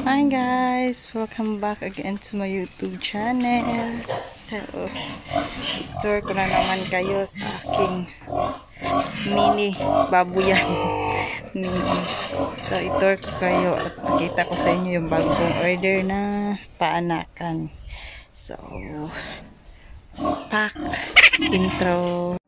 Hi guys! Welcome back again to my YouTube channel. So, tour ko na naman kayo sa aking mini babuyan. So, itour ko kayo at makita ko sa inyo yung bagong order na paanakan. So, pack intro.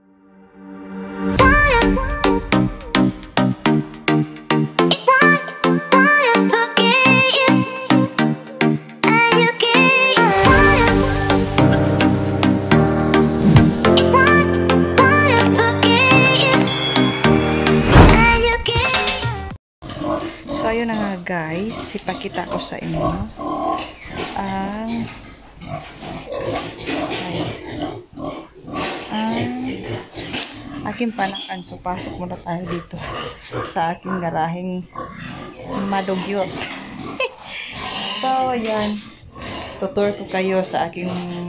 So, ayun na nga guys, ipakita ko sa inyo ang aking panakan. So, pasok muna tayo dito sa aking garaheng madugyot. So, ayan, tutur ko kayo sa aking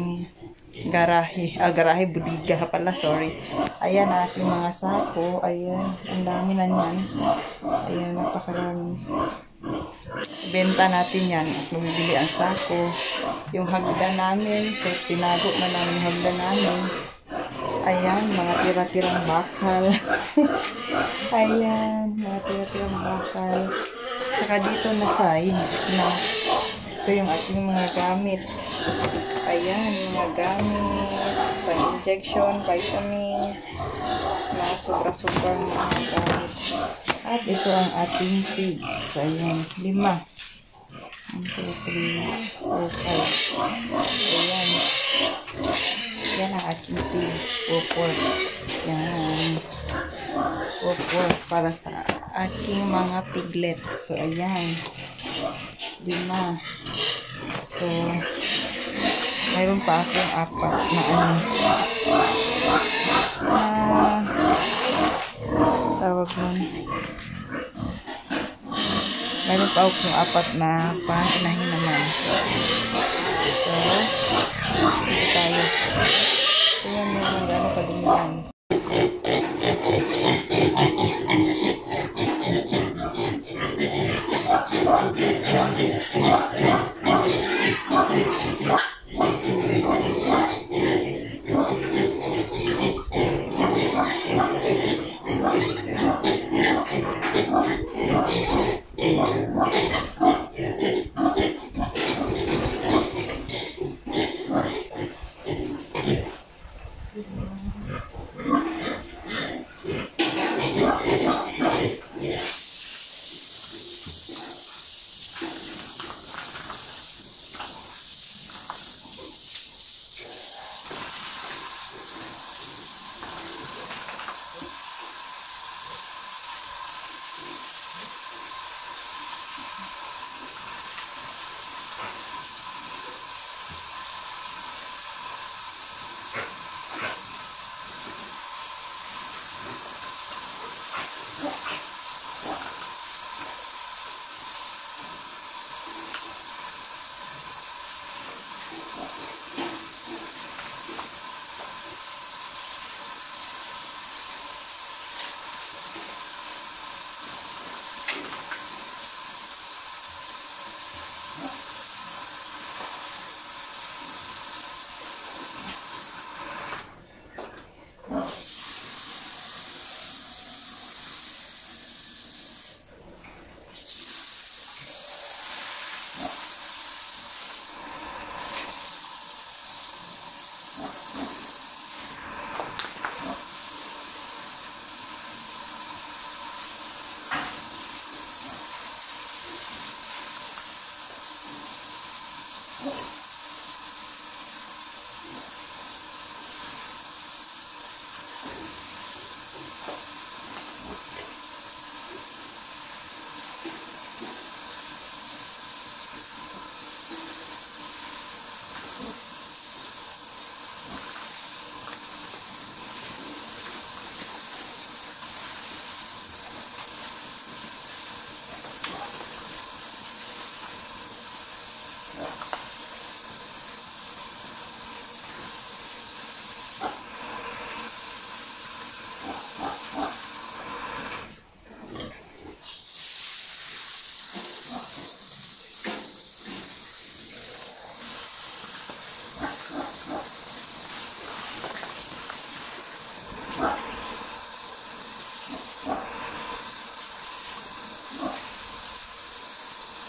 garahe budiga pala, sorry. Ayan ang aking mga sako. Ayan, ang dami na yan. Ayan, napakarami. Benta natin yan at bumibili ang sako. Yung hagdan namin, so tinago na namin yung hagdan namin. Ayan, mga tira-tirang bakal. Ayan, mga tira-tirang bakal. Saka dito na side na ito yung ating mga gamit. Ayan, mga gamit, pang-injection, vitamins, mga sobra-sobrang mga gamit. At ito ang ating pigs. Ayan, 5. 1, 2, 3, 4, 5. Ayan. Yan ang ating pigs. 4. Yan. 4 para sa aking mga piglet. So, ayan. 5. So, mayroon pa akong 4 na tawag nun. Mayroon pa akong 4 na panginahin naman. So, dito tayo. Ayan mo kung gano'n kadungan.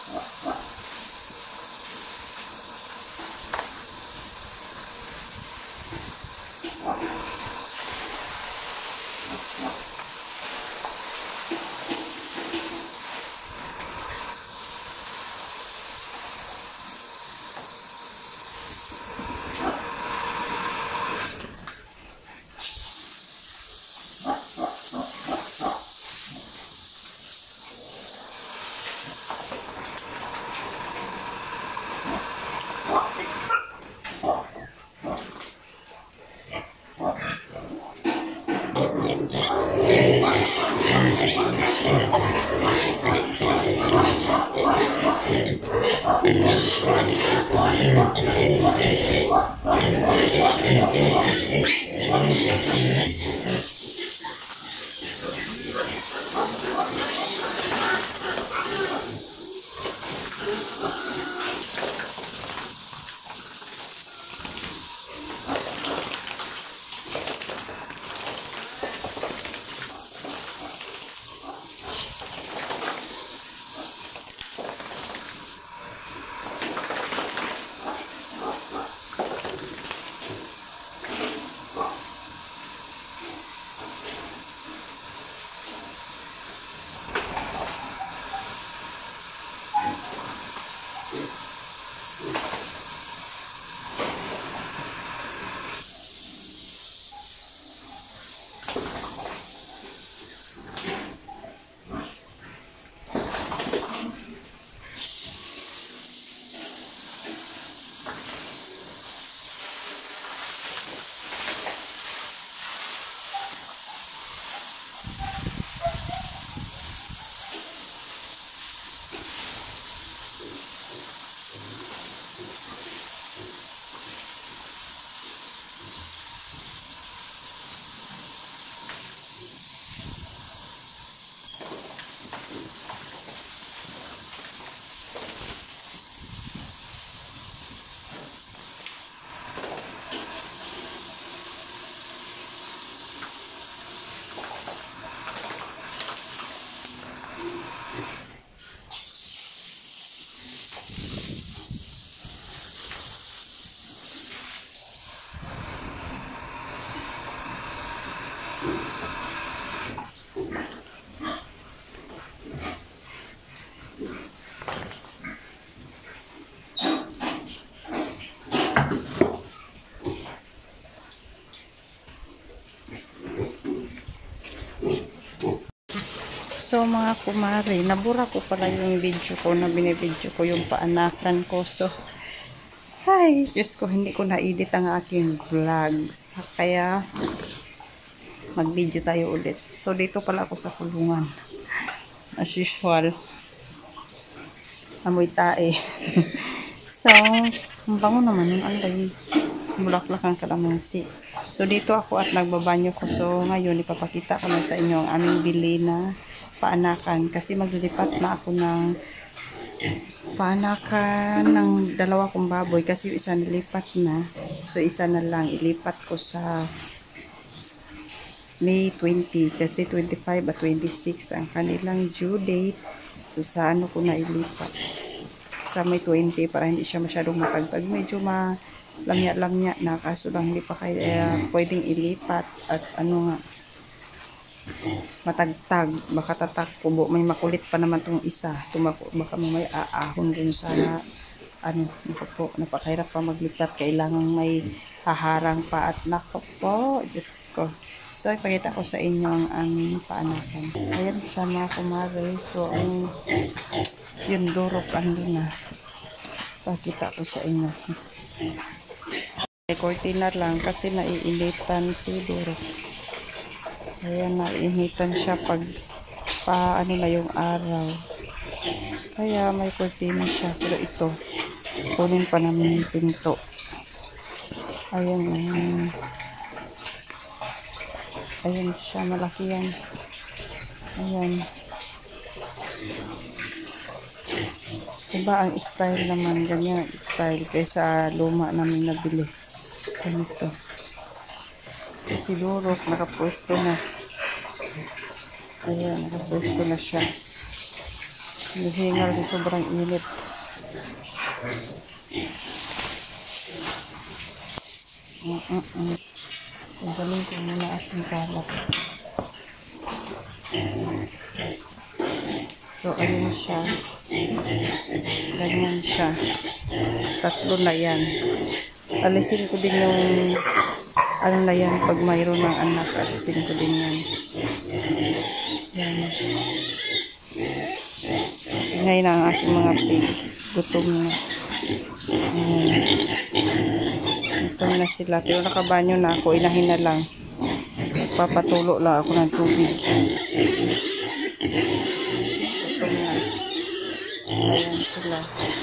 So mga kumari, nabura ko pala yung video ko na binibidyo ko yung paanakan ko. So, hi! Diyos ko, hindi ko na-edit ang aking vlogs. Kaya, mag-video tayo ulit. So, dito pala ako sa kulungan. As usual. Amoy tae. So, ang bango naman yung alay. Bulaklak ang kalamansi. So, dito ako at nagbabanyo ko. So, ngayon, ipapakita ko na sa inyo ang aming bili na paanakan. Kasi maglilipat na ako ng paanakan ng dalawa kong baboy. Kasi yung isa nilipat na. So, isa na lang. Ilipat ko sa May 20. Kasi 25 at 26 ang kanilang due date. So, sa ano ko na ilipat? Sa May 20 para hindi siya masyadong matagtag. Medyo lamya-lamya na. Kaso lang hindi pa kaya pwedeng ilipat. At ano nga, matagtag, baka tatakbo, may makulit pa naman tong isa, baka may aahon dun sa ano, nako po, napakahirap pa maglipat, kailangan may haharang pa at nako po, Diyos ko. So, ipakita ko sa inyo ang aming paanakan. Ayan siya mga kumare. So, yung durok andun na. Pakita ko sa inyo. May cortina lang kasi naiinitan si durok. Ayan, nainitan siya pag ano na yung araw. Kaya may cortina siya. Pero ito, kunin pa namin yung pinto. Ayan, ayan siya, malaki yan. Ayan. Iba ang style naman, ganyan style kaysa luma namin nabili. Ganito. Si Durok, nakapwesto na. Ayan, nakapwesto na siya. Hihingal sa sobrang init. Tanggalin ko muna ating kalat. So, ayun siya. Ganyan siya. Tatlo na yan. Alisin ko din yung ano na yan pag mayroon ng anak. Alisin ko din yan. Yan. Ingay na ang aking mga pig. Gutom na. Gutom na sila. Pero nakabanyo na ako. Inahin na lang. Papatulo lang ako ng tubig. Gutom na. Ayan sila.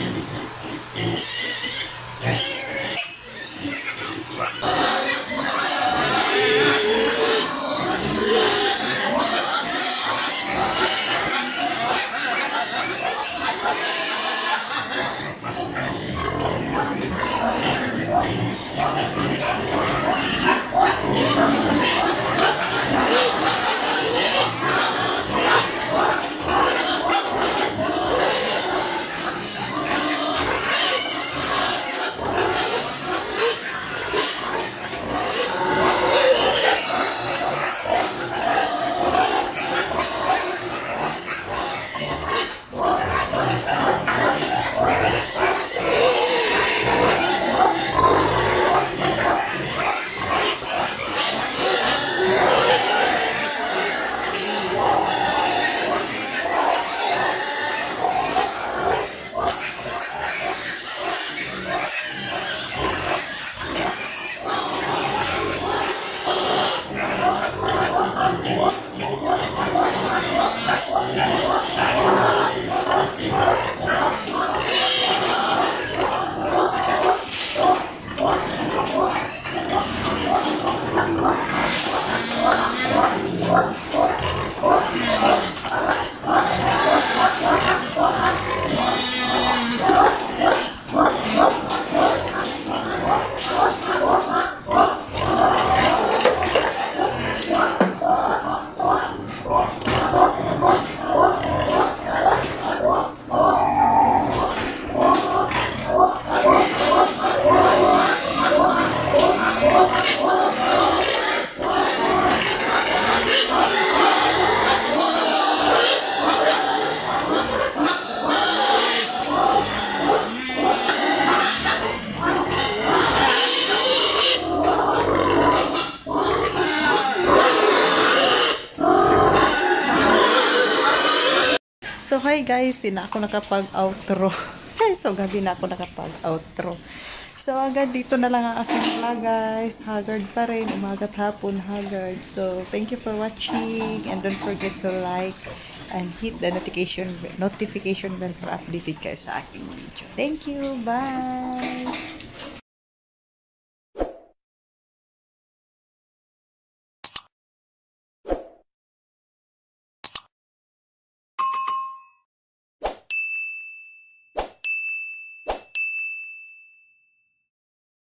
So, hi guys, hindi na ako nakapag-outro. So, gabi na ako nakapag-outro. So, agad dito na lang ang aking vlog guys. Haggard pa rin, umaga't hapon, haggard. So, thank you for watching. And don't forget to like and hit the notification bell para updated kayo sa aking video. Thank you, bye!